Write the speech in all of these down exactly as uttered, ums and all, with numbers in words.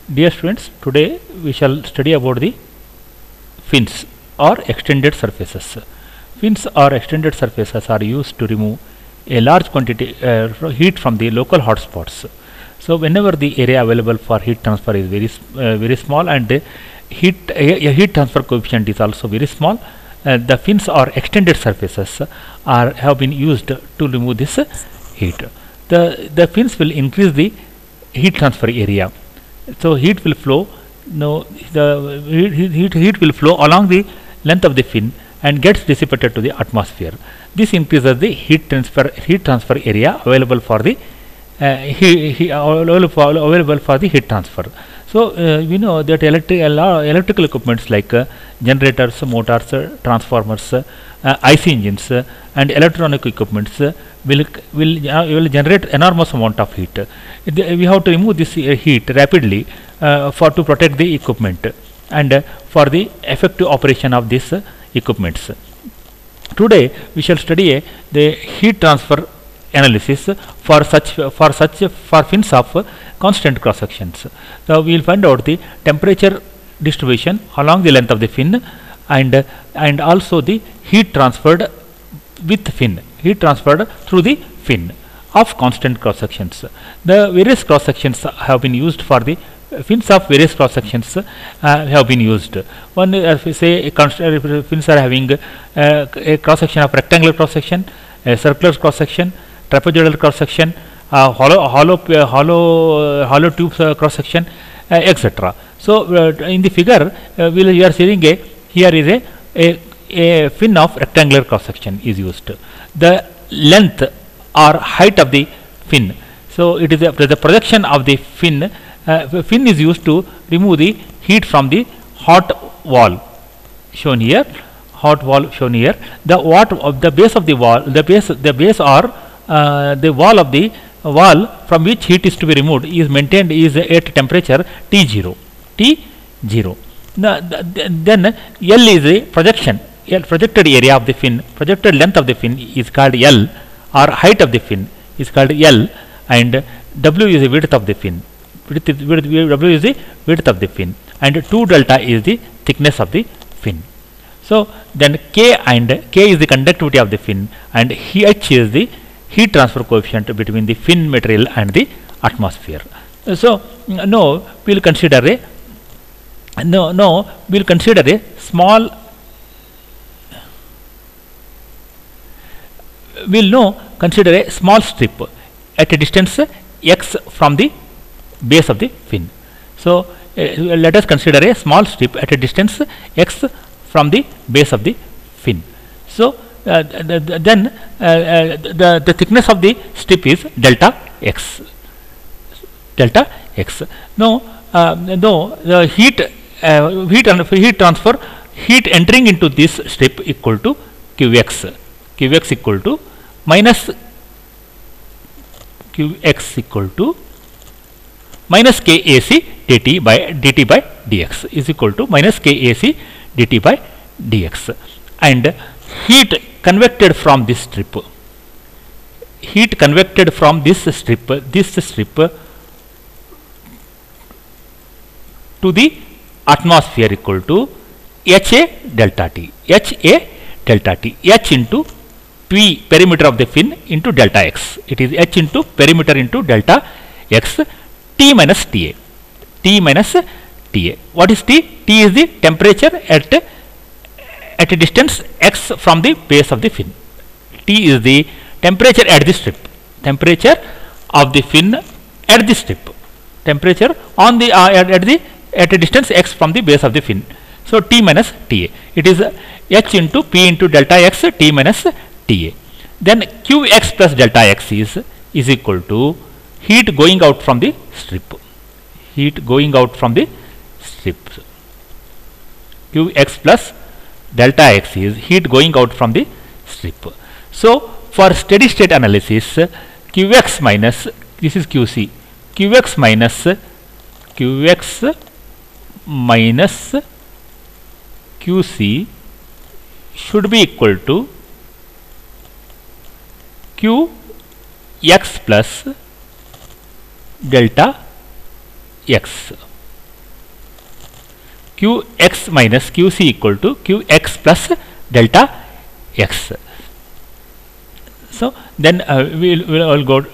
Dear students, today we shall study about the fins or extended surfaces. Fins or extended surfaces are used to remove a large quantity uh, heat from the local hotspots. So whenever the area available for heat transfer is very uh, very small and the heat a, a heat transfer coefficient is also very small, uh, the fins or extended surfaces are have been used to remove this heat. The the fins will increase the heat transfer area. So heat will flow. No, the heat, heat, heat will flow along the length of the fin and gets dissipated to the atmosphere. This increases the heat transfer heat transfer area available for the uh, he, he, available, for, available for the heat transfer. So uh, we know that electric electrical equipments like uh, generators, motors, uh, transformers, uh, I C engines, uh, and electronic equipments uh, will will uh, will generate enormous amount of heat. Uh, we have to remove this uh, heat rapidly uh, for to protect the equipment and uh, for the effective operation of these uh, equipments. Today we shall study uh, the heat transfer analysis for such for such for fins of uh, constant cross sections. So we will find out the temperature distribution along the length of the fin and uh, and also the heat transferred with fin heat transferred through the fin of constant cross sections. The various cross sections have been used for the fins of various cross sections uh, have been used. One, uh, say, uh, fins are having uh, a cross section of rectangular cross section, a circular cross section, trapezoidal cross section, uh, hollow hollow uh, hollow uh, hollow tube uh, cross section, uh, et cetera. So uh, in the figure, uh, we, we are seeing a here is a, a a fin of rectangular cross section is used. The length or height of the fin. So it is a, the projection of the fin. Uh, fin is used to remove the heat from the hot wall shown here. Hot wall shown here. The what of the base of the wall. The base the base or uh, the wall of the wall from which heat is to be removed is maintained is at temperature T zero. T zero. The, the, then L is a projection. L projected area of the fin, projected length of the fin is called L, or height of the fin is called L, and W is the width of the fin. Width, width, W is the width of the fin, and two delta is the thickness of the fin. So then K and K is the conductivity of the fin, and H is the heat transfer coefficient between the fin material and the atmosphere. So now we will consider a no no we will consider a small we will now consider a small strip at a distance x from the base of the fin. So uh, let us consider a small strip at a distance x from the base of the fin. So uh, the, the, then uh, uh, the, the thickness of the strip is delta x. Delta x. Now, uh, no, the heat uh, heat and heat transfer heat entering into this strip equal to Qx. Qx equal to minus Qx equal to minus Kac dt by dt by dx is equal to minus Kac dt by dx, and heat convected from this strip heat convected from this strip this strip to the atmosphere equal to Ha delta T Ha delta T H into P perimeter of the fin into delta x. It is H into perimeter into delta x, T minus Ta. T minus Ta. What is T? T is the temperature at at a distance x from the base of the fin. T is the temperature at the strip. Temperature of the fin at the strip. Temperature on the uh, at, at the at a distance x from the base of the fin. So T minus Ta. It is H into P into delta x, T minus Ta. Then Qx plus delta x is is equal to heat going out from the strip. Heat going out from the strip. Qx plus delta x is heat going out from the strip. So for steady state analysis, Qx minus, this is Qc, Qx minus Qx minus Qc should be equal to Qx plus delta x. Qx minus Qc equal to Qx plus delta x. So then uh, we'll, we'll all go.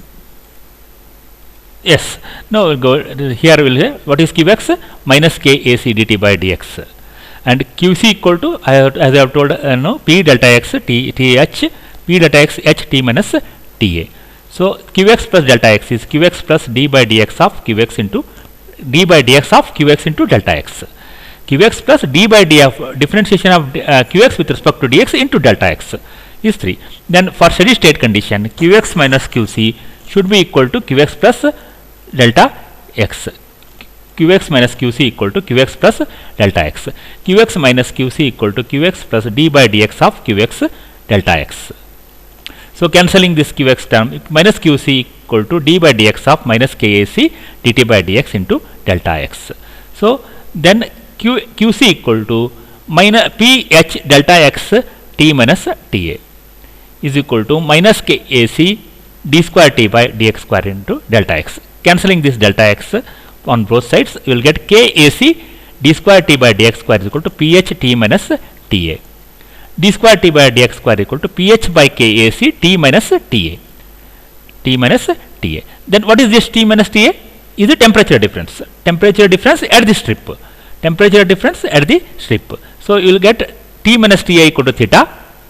Yes, now we'll go here. We'll say what is Qx minus Kac dt by dx, and Qc equal to, I have, as I have told, uh, no, P delta x t th P delta x h t minus ta. So Qx plus delta x is Qx plus d by dx of Qx into d by dx of Qx into delta x. Qx plus d by df, differentiation of uh, Qx with respect to dx into delta x is three. Then for steady state condition, Qx minus Qc should be equal to Qx plus delta x. Qx minus Qc equal to Qx plus delta x. Qx minus Qc equal to Qx plus d by dx of Qx delta x. So cancelling this Qx term, minus Qc equal to d by dx of minus Kac dt by dx into delta x. So then Q, Qc equal to minus Ph delta x t minus ta is equal to minus Kac d square t by dx square into delta x. Cancelling this delta x on both sides, you will get Kac d square t by dx square is equal to Ph t minus ta. D square t by dx square equal to Ph by Kac t minus ta. T minus ta. Then what is this t minus ta? Is the temperature difference. Temperature difference at the strip. Temperature difference at the strip. So you will get t minus ta equal to theta.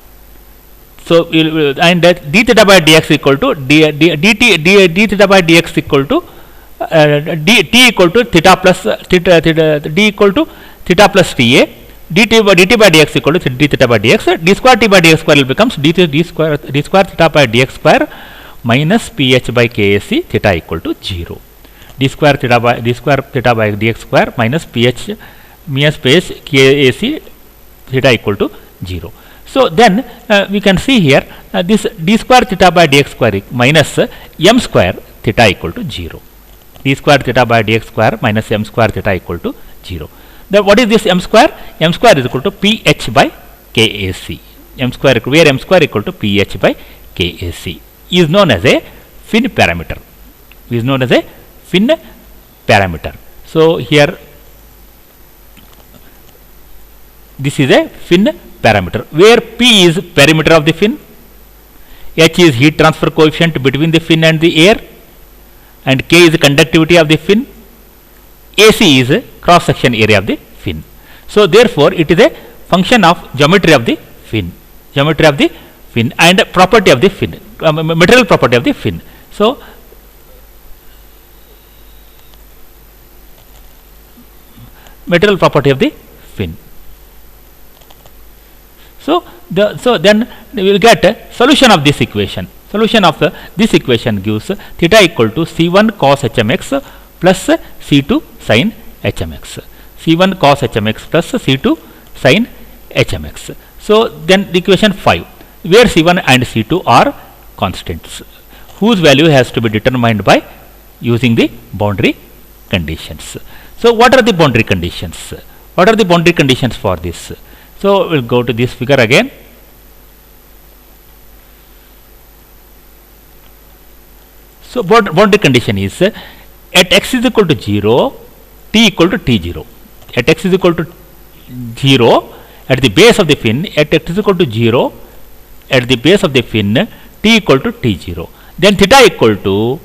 So you will, and that d theta by dx equal to d, d, dt d, d theta by dx equal to uh, d, t equal to theta plus uh, theta, theta d equal to theta plus ta. dt by dt by dx equal to d theta by dx. D square t by dx square will becomes d, d square d square theta by dx square minus Ph by Kac theta equal to zero. D square theta by d square theta by dx square minus Ph minus Ph Kac theta equal to zero. So then uh, we can see here uh, this d square theta by dx square minus uh, m square theta equal to zero. D square theta by dx square minus m square theta equal to zero. Then what is this m square? M square is equal to Ph by Kac. M square, where m square equal to Ph by Kac is known as a Finn parameter. Is known as a Finn parameter. So here this is a Finn parameter, where P is perimeter of the fin, H is heat transfer coefficient between the fin and the air, and K is the conductivity of the fin, A C is cross section area of the fin. So therefore it is a function of geometry of the fin, geometry of the fin and property of the fin, uh, material property of the fin. So material property of the fin. So the so then we will get a solution of this equation. Solution of the, this equation gives theta equal to C one cos H M X plus C two sin H M X. C one cos H M X plus C two sin H M X. So then the equation five, where C one and C two are constants, whose value has to be determined by using the boundary conditions. So what are the boundary conditions? What are the boundary conditions for this? So we'll go to this figure again. So boundary condition is uh, at x is equal to zero, t equal to t zero. At x is equal to zero, at the base of the fin, at x is equal to zero, at the base of the fin, t equal to t zero. Then theta equal to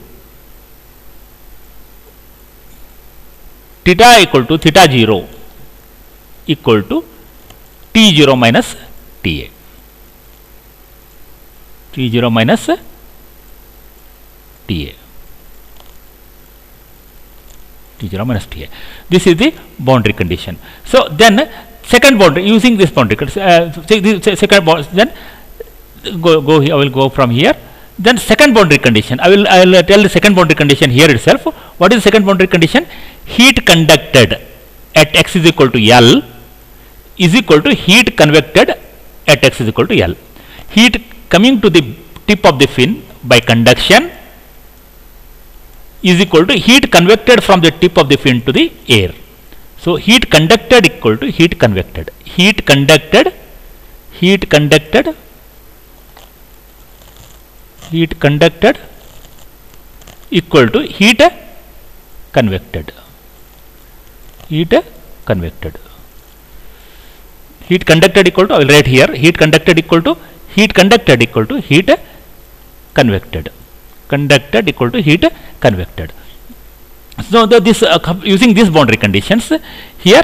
theta equal to theta zero equal to t zero minus ta. T zero minus ta. T zero minus ta. This is the boundary condition. So then second boundary, using this boundary uh, second boundary, then go go I will go from here. Then second boundary condition, I will I will tell the second boundary condition here itself. What is the second boundary condition? Heat conducted at x is equal to L is equal to heat convected at x is equal to L. Heat coming to the tip of the fin by conduction is equal to heat convected from the tip of the fin to the air. So heat conducted equal to heat convected. Heat conducted, heat conducted, heat conducted equal to heat convected. Heat convected. Heat conducted equal to, I will write here, heat conducted equal to heat conducted equal to heat convected. Conducted equal to heat convected. So the, this uh, using these boundary conditions here,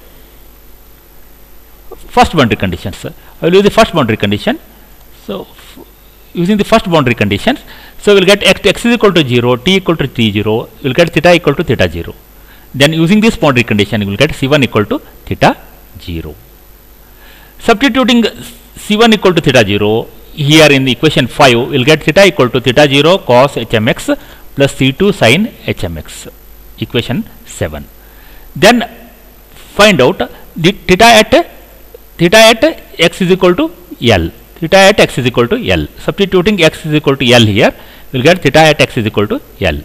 first boundary conditions, I will use the first boundary condition. So using the first boundary conditions, so we will get x, x is equal to zero, t equal to t zero, we will get theta equal to theta zero. Then using this boundary condition, we will get c one equal to theta zero. Substituting c one equal to theta zero here in the equation five, we will get theta equal to theta zero cos hmx plus c two sin hmx, equation seven. Then find out the theta at theta at x is equal to L. Theta at x is equal to L. Substituting x is equal to L here, we will get theta at x is equal to L.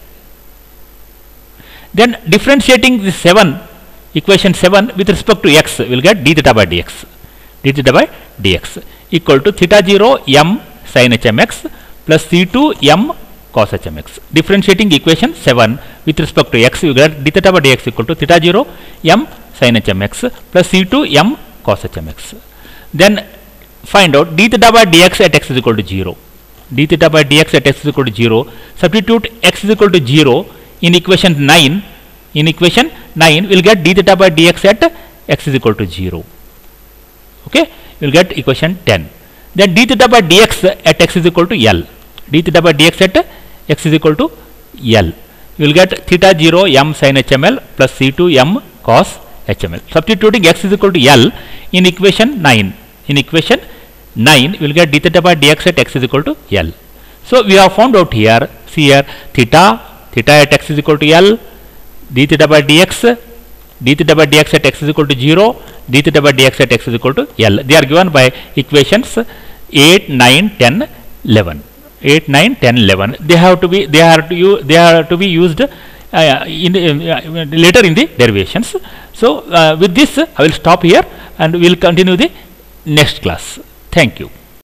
Then differentiating the seven, equation seven with respect to x, we will get d theta by dx. d theta by dx equal to theta zero m sin hmx plus c two m cos hmx. Differentiating equation seven with respect to x, you get d theta by dx equal to theta zero m sin hmx plus c two m cos hmx. Then find out d theta by dx at x is equal to zero. d theta by dx at x is equal to zero. Substitute x is equal to zero in equation nine. In equation nine, we will get d theta by dx at x is equal to zero. Okay, we will get equation ten. Then d theta by dx at x is equal to L. d theta by dx at x is equal to L. You will get theta zero m sin hml plus c two m cos hml. Substituting x is equal to L in equation nine. In equation nine, we will get d theta by dx at x is equal to L. So we have found out here, see here, theta, theta at x is equal to L, d theta by dx, d theta by dx at x is equal to zero, d theta by dx at x is equal to L. They are given by equations eight, nine, ten, eleven. eight, nine, ten, eleven. They have to be, they are to use, they are to be used uh, in, uh, later in the derivations. So uh, with this, I will stop here and we will continue the next class. Thank you.